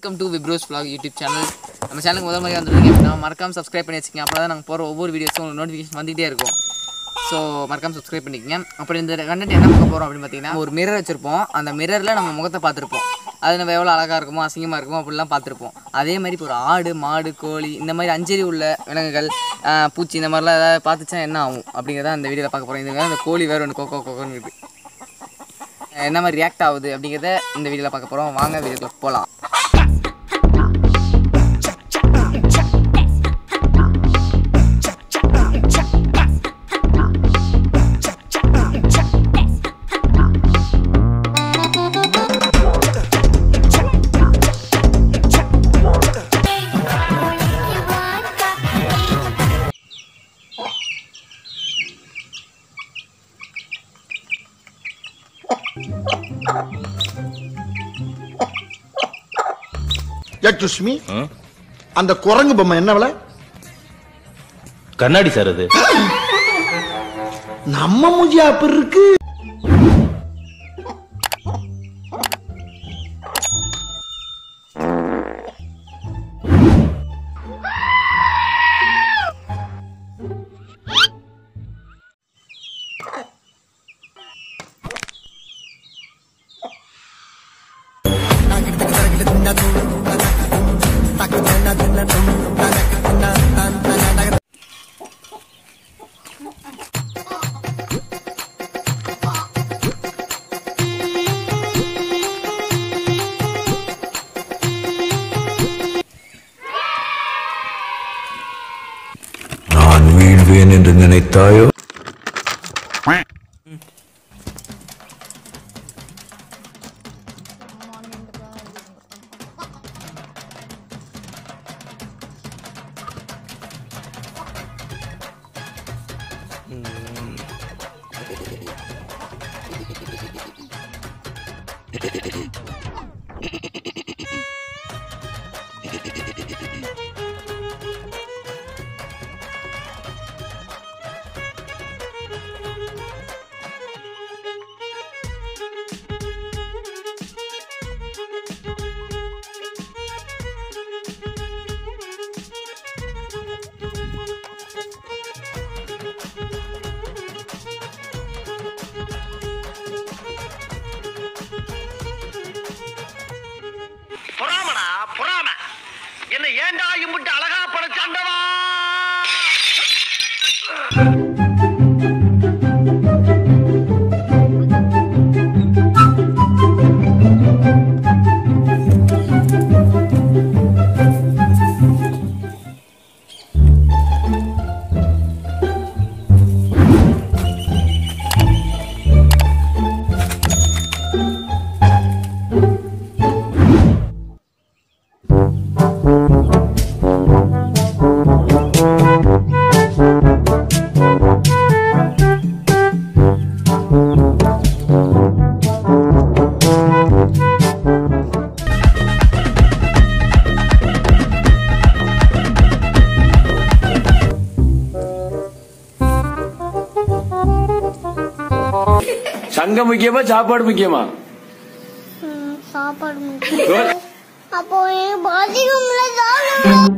Welcome to Vibros Vlog YouTube channel. நம்ம சேனலுக்கு முதல் முறையாக வந்துருக்கீங்க மறக்காம சப்ஸ்கிரைப் பண்ணி வச்சுக்கோங்க. அப்போ தான் நாங்கள் போகிற ஒவ்வொரு வீடியோஸும் உங்களுக்கு நோட்டிஃபிகேஷன் வந்துகிட்டே இருக்கும். ஸோ மறக்காம சப்ஸ்கிரைப் பண்ணிக்கங்க. அப்புறம் இந்த கண்டென்ட் என்ன பார்க்க போகிறோம் அப்படின்னு பார்த்தீங்கன்னா, ஒரு மிரர் வச்சுருப்போம். அந்த மிரரில் நம்ம முகத்தை பார்த்துருப்போம். அது நம்ம எவ்வளோ அழகாக இருக்குமோ அசிங்கமாக இருக்குமோ அப்படிலாம் பார்த்துருப்போம். அதே மாதிரி இப்போ ஒரு ஆடு, மாடு, கோழி இந்த மாதிரி அஞ்சறி உள்ள விலங்குகள், பூச்சி இந்த மாதிரிலாம் ஏதாவது பார்த்துச்சா என்ன ஆகும் அப்படிங்கிறத அந்த வீடியோவில் பார்க்க போகிறோம். இந்த கோழி வேறு ஒன்று கோக்கோன்னு இருக்குது. என்ன மாதிரி ரியாக்ட் ஆகுது அப்படிங்கிறத இந்த வீடியோவில் பார்க்க போகிறோம். வாங்க வீடியோக்குள்ள போகலாம். சுஷ்மி, அந்த குரங்கு பொம்மை என்ன விலை? கண்ணாடி சார், அது நம்ம மூஞ்சியா அப்படி இருக்கு. நான் வீழ்வேன் என்று நினைத்தாயோ? என்ன ஏண்டா இம்புட்டு அழகா படைச்சாண்டவா? சங்கம் முக்கியமா சாப்பாடு முக்கியமா? சாப்பாடு முக்கியம். அப்போ பாத்ரூம்ல தான்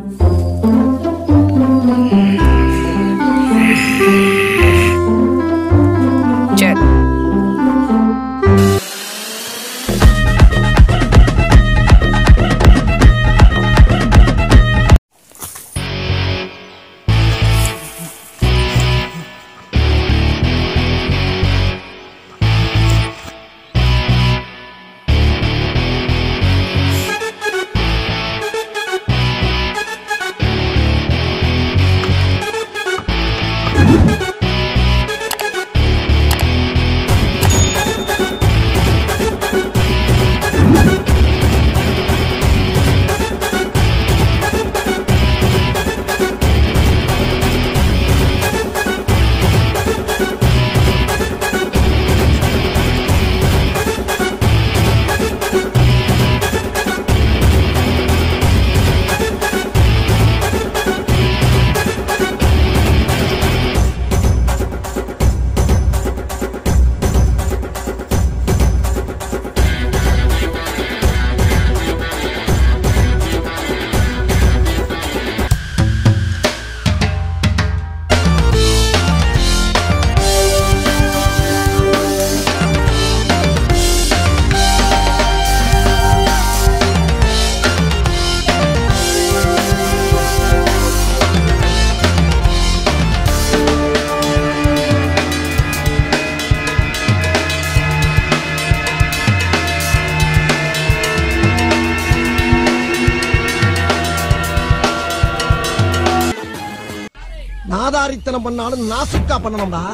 நாதாரித்தனம் பண்ணாலும் நாசுக்கா பண்ணணும்டா.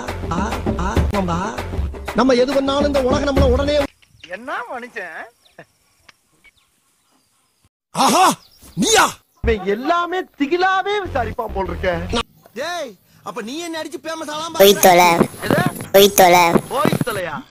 நம்ம எது பண்ணாலும் இந்த உலகம் நம்மள உடனே என்ன மனுஷன் ஆஹா நீயா எல்லாமே திகிலாவே விசாரிப்பான் போல் இருக்க. டேய் அப்ப நீ என்ன அடிச்சு ஃபேமஸ் ஆலாம் போய் தொலை எது போய் தொலை போய் தலையா